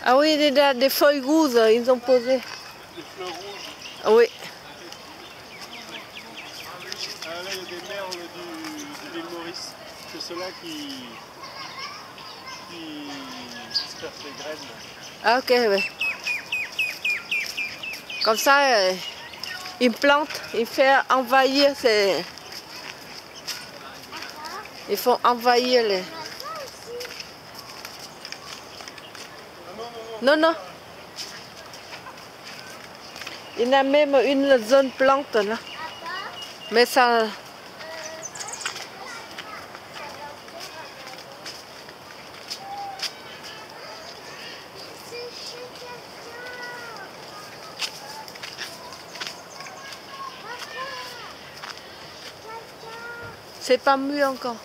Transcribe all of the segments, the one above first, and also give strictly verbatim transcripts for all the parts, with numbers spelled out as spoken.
Ah oui, il y a des feuilles rouges, ils ont posé. Des fleurs rouges. Ah oui. Ah là, il y a des merles du, de l'île Maurice. C'est ceux-là qui, qui dispersent les graines. Ah ok, oui. Comme ça, euh, ils plantent, ils font envahir ces... Ils font envahir les... Non, non. Il y a même une zone plante là. Mais ça... C'est pas mûr encore.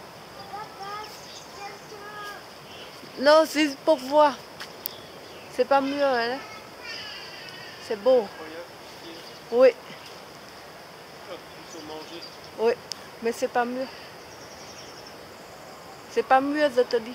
Non, c'est pour voir. C'est pas mûr, hein? C'est beau. Oui. Oui, mais c'est pas mûr. C'est pas mûr, je te dis.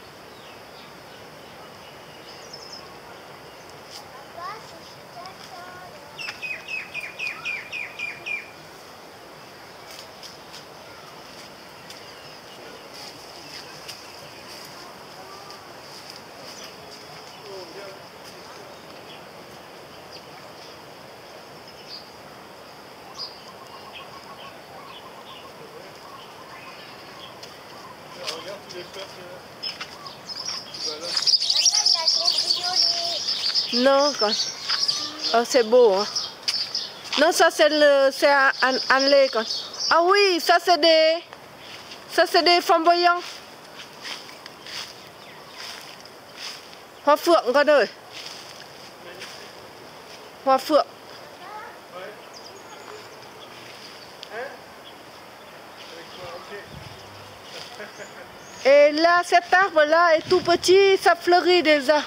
Regarde tous les fleurs qu'il y a là. Non, quand... Oh, c'est beau, hein. Non, ça c'est le... c'est un, un, un lait, quand... Ah oui, ça c'est des... Ça c'est des flamboyants. Hoa phượng con ơi. Hoa phượng. Et là, cet arbre-là est tout petit, ça fleurit déjà.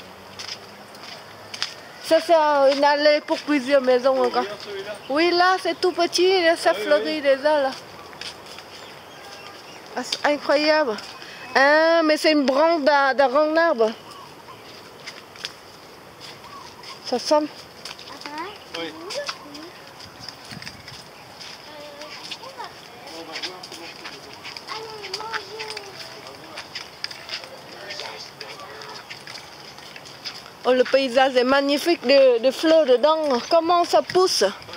Ça, c'est une allée pour plusieurs maisons encore. Oui, là, c'est tout petit, ça fleurit déjà, là. Ah, c'est incroyable. Ah, mais c'est une branche d'un grand arbre. Ça semble. Oui. Oh, le paysage est magnifique de, de fleurs dedans. Comment ça pousse?